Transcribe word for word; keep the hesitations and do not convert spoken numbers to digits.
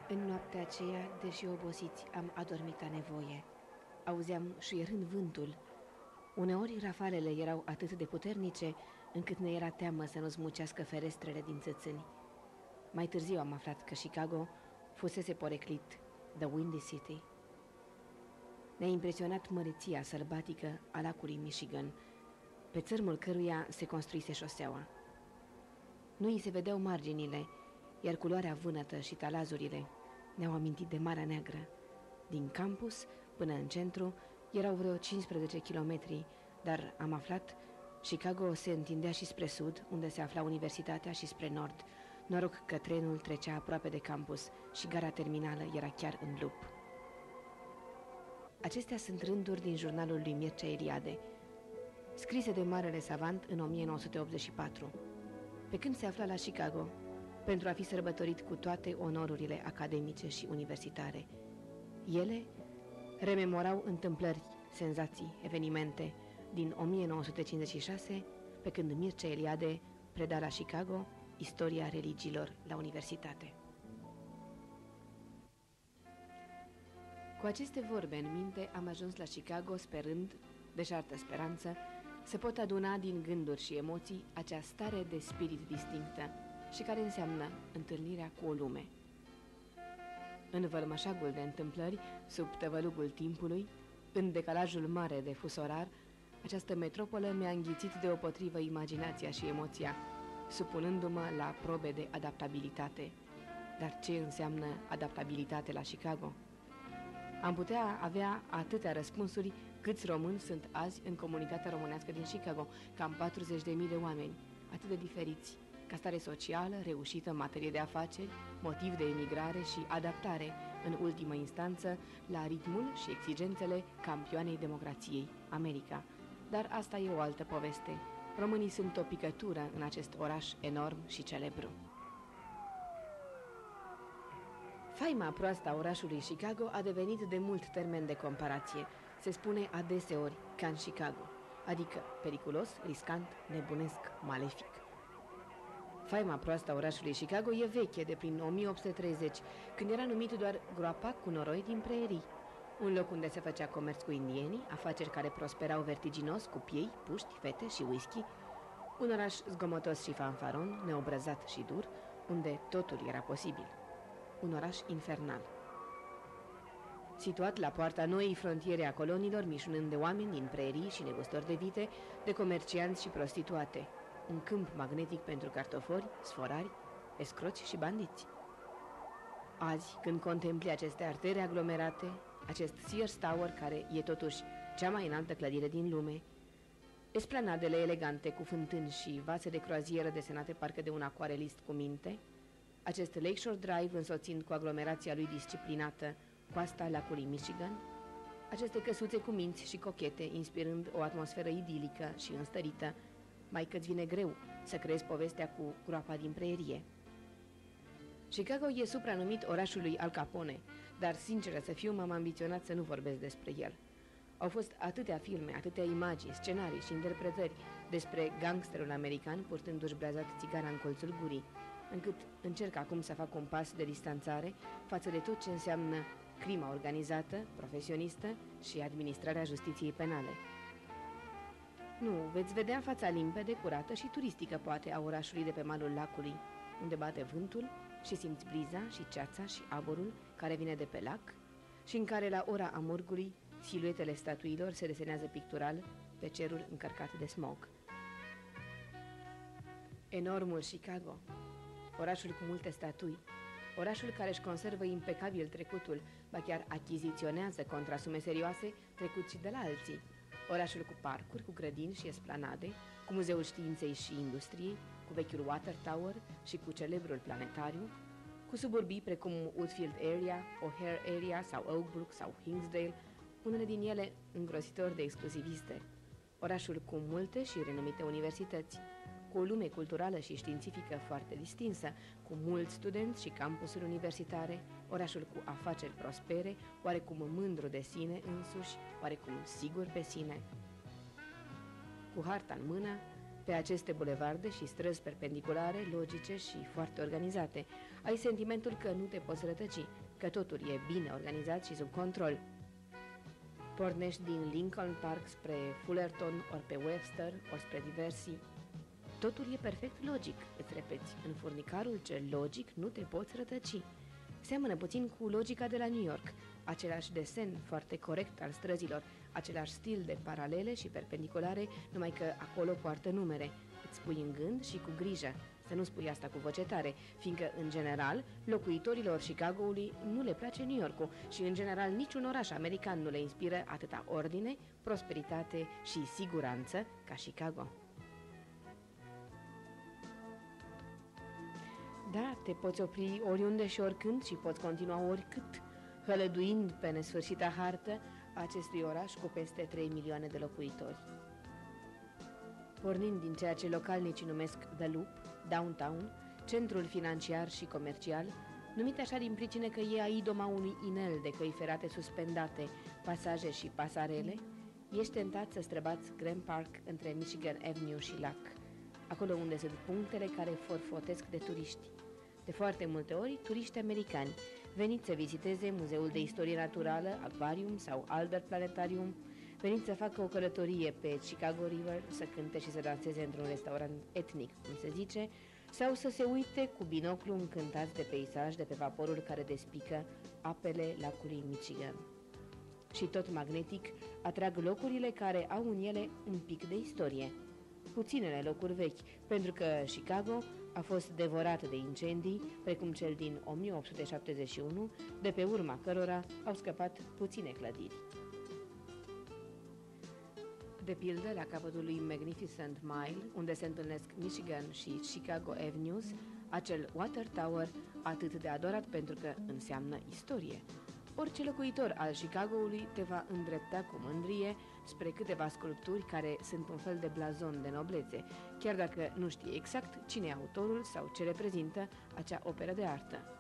În noaptea aceea, deși obosiți, am adormit la nevoie. Auzeam șuierând vântul. Uneori rafalele erau atât de puternice, încât ne era teamă să nu smucească ferestrele din țățâni. Mai târziu am aflat că Chicago fusese poreclit The Windy City. Ne-a impresionat măreția sălbatică a lacului Michigan, pe țărmul căruia se construise șoseaua. Nu îi se vedeau marginile, iar culoarea vânătă și talazurile ne-au amintit de Marea Neagră. Din campus până în centru erau vreo cincisprezece kilometri, dar am aflat, Chicago se întindea și spre sud, unde se afla universitatea, și spre nord. Noroc că trenul trecea aproape de campus și gara terminală era chiar în lup. Acestea sunt rânduri din jurnalul lui Mircea Eliade, scrise de marele savant în o mie nouă sute optzeci și patru, pe când se afla la Chicago, pentru a fi sărbătorit cu toate onorurile academice și universitare. Ele rememorau întâmplări, senzații, evenimente din o mie nouă sute cincizeci și șase, pe când Mircea Eliade preda la Chicago istoria religiilor la universitate. Cu aceste vorbe în minte am ajuns la Chicago sperând, deșartă speranță, să pot aduna din gânduri și emoții acea stare de spirit distinctă și care înseamnă întâlnirea cu o lume. În vălmășagul de întâmplări, sub tăvălugul timpului, în decalajul mare de fus orar, această metropolă mi-a înghițit deopotrivă imaginația și emoția, supunându-mă la probe de adaptabilitate. Dar ce înseamnă adaptabilitate la Chicago? Am putea avea atâtea răspunsuri câți români sunt azi în comunitatea românească din Chicago, cam patruzeci de mii de oameni, atât de diferiți, ca stare socială, reușită în materie de afaceri, motiv de emigrare și adaptare, în ultimă instanță, la ritmul și exigențele campioanei democrației, America. Dar asta e o altă poveste. Românii sunt o picătură în acest oraș enorm și celebru. Faima proastă a orașului Chicago a devenit de mult termen de comparație. Se spune adeseori ca în Chicago, adică periculos, riscant, nebunesc, malefic. Faima proastă a orașului Chicago e veche, de prin o mie opt sute treizeci, când era numit doar groapa cu noroi din prerii, un loc unde se făcea comerț cu indienii, afaceri care prosperau vertiginos cu piei, puști, fete și whisky, un oraș zgomotos și fanfaron, neobrăzat și dur, unde totul era posibil. Un oraș infernal. Situat la poarta noii frontiere a coloniilor, mișunând de oameni din prerii și negustori de vite, de comercianți și prostituate, un câmp magnetic pentru cartofori, sforari, escroci și bandiți. Azi, când contempli aceste artere aglomerate, acest Sears Tower, care e totuși cea mai înaltă clădire din lume, esplanadele elegante cu fântâni și vase de croazieră desenate parcă de un acoarelist cu minte, acest Lakeshore Drive însoțind cu aglomerația lui disciplinată coasta lacului Michigan, aceste căsuțe cu minți și cochete, inspirând o atmosferă idilică și înstărită, mai că-ți vine greu să crezi povestea cu groapa din prerie. Chicago e supranumit orașul lui Al Capone, dar, sinceră să fiu, m-am ambiționat să nu vorbesc despre el. Au fost atâtea filme, atâtea imagini, scenarii și interpretări despre gangsterul american purtându-și breazat țigara în colțul gurii, încât încerc acum să fac un pas de distanțare față de tot ce înseamnă crima organizată, profesionistă și administrarea justiției penale. Nu, veți vedea fața limpede, curată și turistică, poate, a orașului de pe malul lacului, unde bate vântul și simți briza și ceața și aburul care vine de pe lac și în care, la ora amurgului, siluetele statuilor se desenează pictural pe cerul încărcat de smog. Enormul Chicago, orașul cu multe statui, orașul care își conservă impecabil trecutul, ba chiar achiziționează contra sume serioase trecut și de la alții, orașul cu parcuri, cu grădini și esplanade, cu muzeul științei și industriei, cu vechiul Water Tower și cu celebrul planetariu, cu suburbii precum Woodfield Area, O'Hare Area sau Oakbrook sau Hinsdale, unele din ele îngrozitor de exclusiviste, orașul cu multe și renumite universități, cu o lume culturală și științifică foarte distinsă, cu mulți studenți și campusuri universitare, orașul cu afaceri prospere, oarecum mândru de sine însuși, oarecum sigur pe sine. Cu harta în mână, Pe aceste bulevarde și străzi perpendiculare, logice și foarte organizate, ai sentimentul că nu te poți rătăci, că totul e bine organizat și sub control. Pornești din Lincoln Park spre Fullerton, ori pe Webster, ori spre Diversey. Totul e perfect logic, îți repeți, în furnicarul cel logic nu te poți rătăci. Seamănă puțin cu logica de la New York, același desen foarte corect al străzilor, același stil de paralele și perpendiculare, numai că acolo poartă numere. Îți spui în gând și cu grijă, să nu spui asta cu voce tare, fiindcă, în general, locuitorilor Chicagoului nu le place New York-ul și, în general, niciun oraș american nu le inspiră atâta ordine, prosperitate și siguranță ca Chicago. Da, te poți opri oriunde și oricând și poți continua oricât, hălăduind pe nesfârșita hartă acestui oraș cu peste trei milioane de locuitori. Pornind din ceea ce localnicii numesc The Loop, Downtown, centrul financiar și comercial, numit așa din pricine că e aidoma unui inel de căi ferate suspendate, pasaje și pasarele, ești tentat să străbați Grand Park între Michigan Avenue și Lac, acolo unde sunt punctele care forfotesc de turiști. De foarte multe ori, turiști americani, veniți să viziteze Muzeul de Istorie Naturală, Aquarium sau Albert Planetarium, veniți să facă o călătorie pe Chicago River, să cânte și să danseze într-un restaurant etnic, cum se zice, sau să se uite cu binoclu încântați de peisaj de pe vaporul care despică apele lacului Michigan. Și tot magnetic atrag locurile care au în ele un pic de istorie. Puținele locuri vechi, pentru că Chicago a fost devorat de incendii, precum cel din o mie opt sute șaptezeci și unu, de pe urma cărora au scăpat puține clădiri. De pildă, la capătul lui Magnificent Mile, unde se întâlnesc Michigan și Chicago Avenues, acel Water Tower, atât de adorat pentru că înseamnă istorie. Orice locuitor al Chicagoului te va îndrepta cu mândrie spre câteva sculpturi care sunt un fel de blazon de noblețe, chiar dacă nu știe exact cine e autorul sau ce reprezintă acea operă de artă.